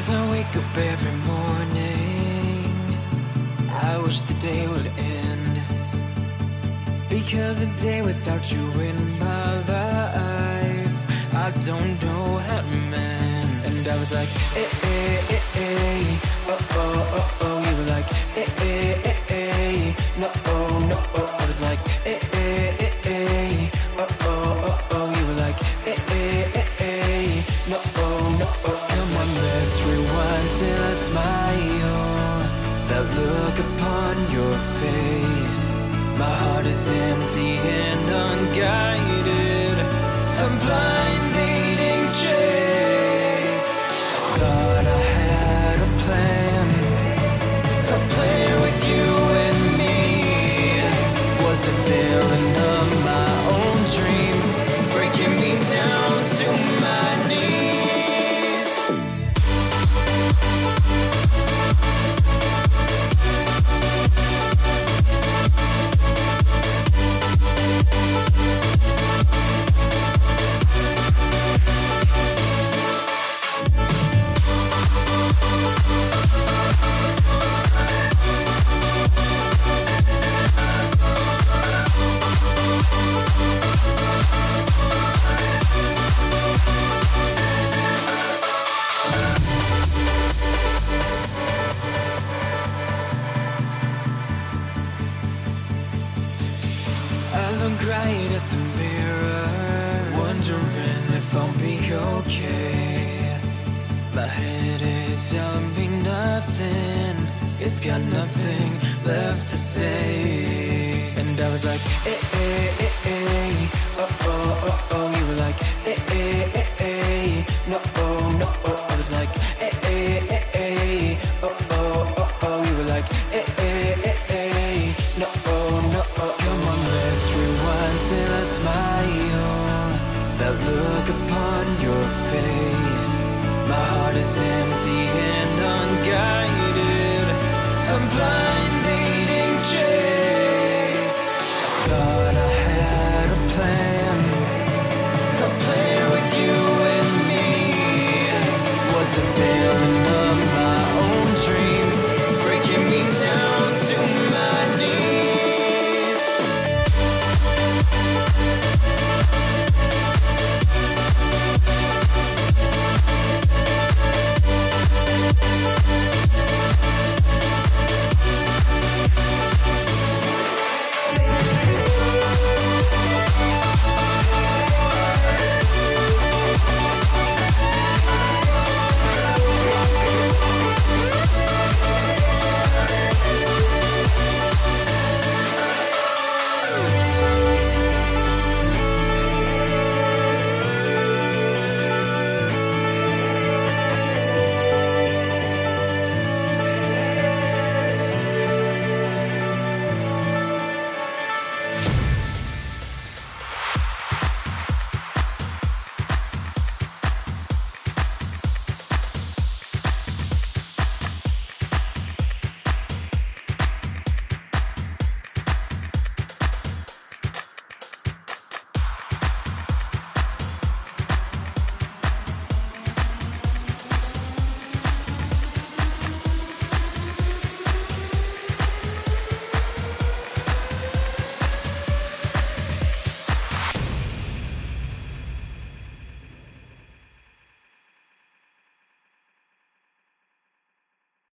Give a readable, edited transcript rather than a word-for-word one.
As I wake up every morning, I wish the day would end, because a day without you in my life, I don't know how to mend. And I was like, oh, oh, oh, oh. You were like, no, oh, no, oh. I was like, oh, oh, oh, oh. You were like, no, oh, no, oh. Come on, let's rewind till I smile. That look upon your face. My heart is empty and unguided. I'm blind leading chase. Thought I had a plan with you and me. Was the villain of my own dream, breaking me down to my knees. I look right at the mirror, wondering if I'll be okay. My head is telling me nothing, it's got nothing left to say. And I was like, oh, oh, oh, oh. You were like, no, oh, no, oh. I was like, oh, oh, oh, oh. You were like, no, oh, no, oh. Come on, let's rewind till I smile. That look upon your face. My heart is empty and unguided. I'm blind.